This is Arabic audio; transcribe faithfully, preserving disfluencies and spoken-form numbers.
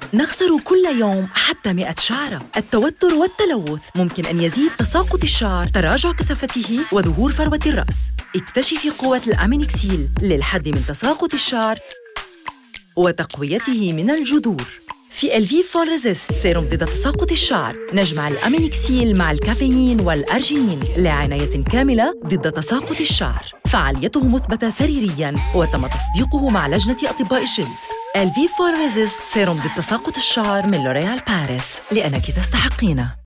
نخسر كل يوم حتى مئة شعرة. التوتر والتلوث ممكن أن يزيد تساقط الشعر، تراجع كثافته وظهور فروة الرأس. اكتشفي قوة الأمينكسيل للحد من تساقط الشعر وتقويته من الجذور. في الفيف فول ريزيست سيروم ضد تساقط الشعر نجمع الأمينكسيل مع الكافيين والأرجينين لعناية كاملة ضد تساقط الشعر. فعاليته مثبتة سريرياً وتم تصديقه مع لجنة أطباء الجلد. الفيف فول ريزيست سيروم ضد تساقط الشعر من لوريال باريس، لأنك تستحقينه.